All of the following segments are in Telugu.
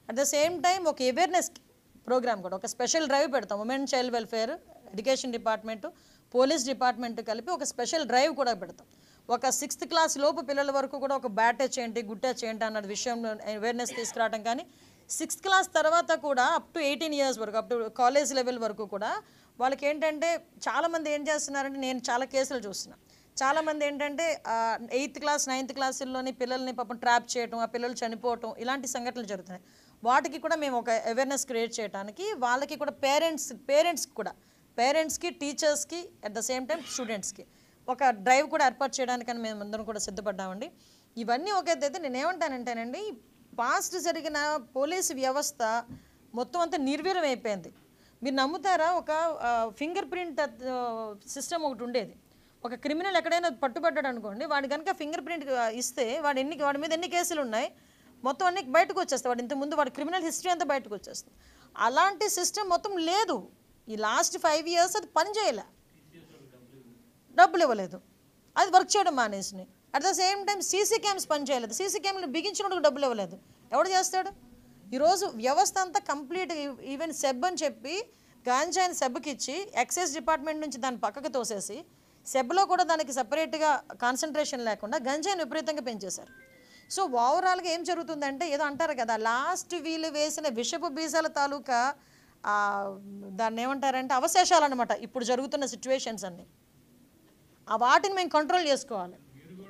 అట్ ద సేమ్ టైం ఒక అవేర్నెస్ ప్రోగ్రామ్ కూడా, ఒక స్పెషల్ డ్రైవ్ పెడతాం. Women child welfare, education department, police department కలిపి ఒక స్పెషల్ డ్రైవ్ కూడా పెడతాం. ఒక 6th క్లాస్ లోపు పిల్లల వరకు కూడా ఒక బ్యాట్ టచ్ ఏంటి, గుడ్ టచ్ ఏంటి అన్నది విషయంలో అవేర్నెస్ తీసుకురావడం. కానీ 6th క్లాస్ తర్వాత కూడా అప్ టు 18 years వరకు, అప్ టు కాలేజ్ లెవెల్ వరకు కూడా వాళ్ళకి ఏంటంటే చాలామంది ఏం చేస్తున్నారంటే, నేను చాలా కేసులు చూస్తున్నాను. చాలామంది ఏంటంటే 8th క్లాస్ 9th క్లాసుల్లోని పిల్లల్ని పాపం ట్రాప్ చేయటం, ఆ పిల్లలు చనిపోవటం, ఇలాంటి సంఘటనలు జరుగుతున్నాయి. వాటికి కూడా మేము ఒక అవేర్నెస్ క్రియేట్ చేయడానికి, వాళ్ళకి కూడా పేరెంట్స్కి టీచర్స్కి అట్ ద సేమ్ టైం స్టూడెంట్స్కి ఒక డ్రైవ్ కూడా ఏర్పాటు చేయడానికని మేము అందరం కూడా సిద్ధపడ్డామండి. ఇవన్నీ ఒకేదైతే నేనేమంటానంటేనండి, పాస్ట్ జరిగిన పోలీసు వ్యవస్థ మొత్తం అంతా నిర్వీర్యం అయిపోయింది. మీరు నమ్ముతారా, ఒక ఫింగర్ ప్రింట్ సిస్టమ్ ఒకటి ఉండేది. ఒక క్రిమినల్ ఎక్కడైనా పట్టుబడ్డాడు అనుకోండి, వాడి కనుక ఫింగర్ ప్రింట్ ఇస్తే వాడి మీద ఎన్ని కేసులు ఉన్నాయి మొత్తం అన్ని బయటకు వచ్చేస్తాయి. వాడు ఇంతకుముందు వాడి క్రిమినల్ హిస్టరీ అంతా బయటకు వచ్చేస్తుంది. అలాంటి సిస్టమ్ మొత్తం లేదు. ఈ లాస్ట్ 5 years అది పని చేయలే, డబ్బులు ఇవ్వలేదు, అది వర్క్ చేయడం మానేసినాయి. At the same time CC cams పని చేయలేదు, సీసీ క్యామ్లు బిగించినప్పుడు డబ్బులు ఇవ్వలేదు. ఎవడు చేస్తాడు? ఈరోజు వ్యవస్థ అంతా కంప్లీట్. ఈవెన్ సెబ్ అని చెప్పి గాంజాయిని సెబ్కి ఇచ్చి ఎక్సైజ్ డిపార్ట్మెంట్ నుంచి దాన్ని పక్కకు తోసేసి, సెబ్లో కూడా దానికి సపరేట్గా కాన్సన్ట్రేషన్ లేకుండా గంజాయిని విపరీతంగా పెంచేశారు. సో ఓవరాల్గా ఏం జరుగుతుందంటే, ఏదో అంటారు కదా, లాస్ట్ వీళ్ళు వేసిన విషపు బీజాల తాలూకా దాన్ని ఏమంటారంటే అవశేషాలు అనమాట ఇప్పుడు జరుగుతున్న సిచ్యువేషన్స్ అన్నీ. ఆ వాటిని మేము కంట్రోల్ చేసుకోవాలి.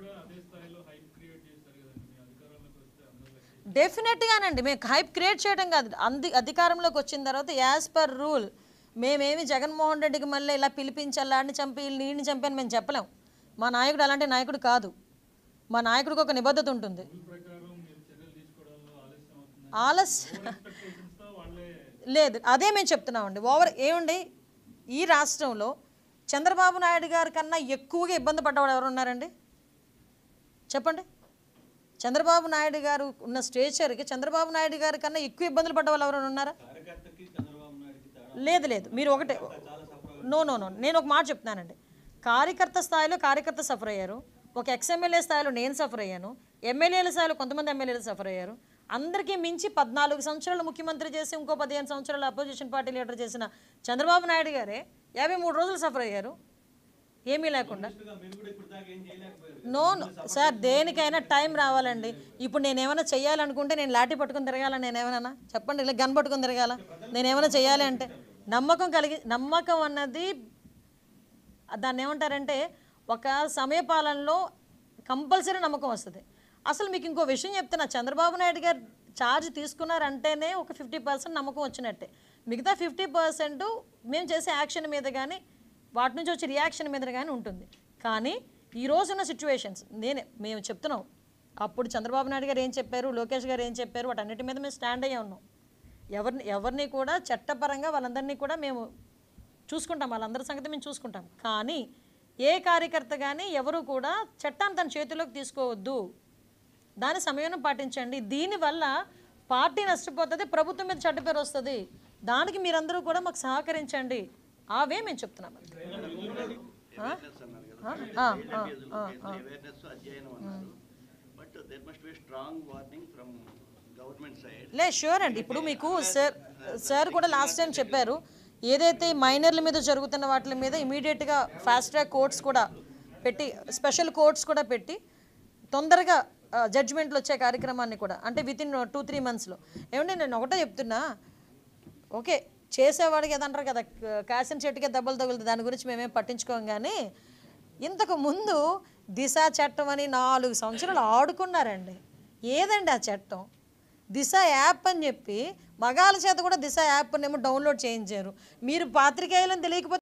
డెఫినెట్గానండి, మేము హైప్ క్రియేట్ చేయడం కాదు, అధికారంలోకి వచ్చిన తర్వాత యాజ్ పర్ రూల్ మేమేమి జగన్మోహన్ రెడ్డికి మళ్ళీ ఇలా పిలిపించి అలాంటి చంపి వీళ్ళని చంపి అని మేము చెప్పలేం. మా నాయకుడు అలాంటి నాయకుడు కాదు. మా నాయకుడికి ఒక నిబద్ధత ఉంటుంది. లేదు, అదే మేము చెప్తున్నామండి. ఏమండి, ఈ రాష్ట్రంలో చంద్రబాబు నాయుడు గారి కన్నా ఎక్కువగా ఇబ్బంది పడ్డవాడు ఎవరు ఉన్నారండి చెప్పండి? చంద్రబాబు నాయుడు గారు ఉన్న స్టేచర్కి చంద్రబాబు నాయుడు గారి కన్నా ఎక్కువ ఇబ్బందులు పడ్డ వాళ్ళు ఎవరైనా ఉన్నారా? లేదు, మీరు ఒకటే, నో, నేను ఒక మాట చెప్తున్నానండి. కార్యకర్త స్థాయిలో కార్యకర్త సఫర్ అయ్యారు, ఒక ఎక్స్ఎమ్మెల్యే స్థాయిలో నేను సఫర్ అయ్యాను, ఎమ్మెల్యేల స్థాయిలో కొంతమంది ఎమ్మెల్యేలు సఫర్ అయ్యారు. అందరికీ మించి 14 సంవత్సరాలు ముఖ్యమంత్రి చేసి ఇంకో 15 సంవత్సరాలు అపోజిషన్ పార్టీ లీడర్ చేసిన చంద్రబాబు నాయుడు గారే 53 రోజులు సఫర్ అయ్యారు ఏమీ లేకుండా. నో సార్, దేనికైనా టైం రావాలండి. ఇప్పుడు నేనేమైనా చెయ్యాలనుకుంటే నేను లాఠీ పట్టుకుని తిరగాల? నేనేమైనా చెప్పండి, ఇలా గన్ పట్టుకుని తిరగాల? నేనేమైనా చెయ్యాలి అంటే నమ్మకం అన్నది దాన్ని ఏమంటారంటే, ఒక సమయపాలనలో కంపల్సరీ నమ్మకం వస్తుంది. అసలు మీకు ఇంకో విషయం చెప్తున్నా, చంద్రబాబు నాయుడు గారు ఛార్జ్ తీసుకున్నారంటేనే ఒక 50% నమ్మకం వచ్చినట్టే. మిగతా 50% మేము చేసే యాక్షన్ మీద కానీ వాటి నుంచి వచ్చే రియాక్షన్ మీద కానీ ఉంటుంది. కానీ ఈ రోజున్న సిచ్యువేషన్స్ మేము చెప్తున్నాం. అప్పుడు చంద్రబాబు నాయుడు గారు ఏం చెప్పారు, లోకేష్ గారు ఏం చెప్పారు, వాటన్నిటి మీద మేము స్టాండ్ అయ్యే ఉన్నాం. ఎవరిని కూడా చట్టపరంగా వాళ్ళందరినీ కూడా మేము చూసుకుంటాం, వాళ్ళందరి సంగతి మేము చూసుకుంటాం. కానీ ఏ కార్యకర్త కానీ ఎవరు కూడా చట్టాన్ని తన చేతిలోకి తీసుకోవద్దు, దాని సమయం పాటించండి. దీనివల్ల పార్టీ నష్టపోతుంది, ప్రభుత్వం మీద చెడ్డ పేరు వస్తుంది. దానికి మీరందరూ కూడా మాకు సహకరించండి. అవే మేము చెప్తున్నాం. షూర్ అండి. ఇప్పుడు మీకు సార్ కూడా లాస్ట్ టైం చెప్పారు, ఏదైతే మైనర్ల మీద జరుగుతున్న వాటి మీద ఇమీడియట్గా ఫాస్ట్ ట్రాక్ కోర్ట్స్ కూడా పెట్టి, స్పెషల్ కోర్ట్స్ కూడా పెట్టి తొందరగా జడ్జిమెంట్లు వచ్చే కార్యక్రమాన్ని కూడా, అంటే వితిన్ 2-3 monthsలో. ఏమంటే నేను ఒకటే చెప్తున్నా, ఓకే చేసేవాడికి ఏదంటారు కదా, కాసిన చెట్టుకే దెబ్బలు తగులుతుంది, దాని గురించి మేమేం పట్టించుకోం. కానీ ఇంతకు ముందు దిశ చట్టం అని 4 సంవత్సరాలు ఆడుకున్నారండి. ఏదండి ఆ చట్టం? దిశ యాప్ అని చెప్పి మగాళ్ళ చేత కూడా దిశ యాప్ ఏమో డౌన్లోడ్ చేయించారు. మీరు పాత్రికేయులను తెలియకపోతే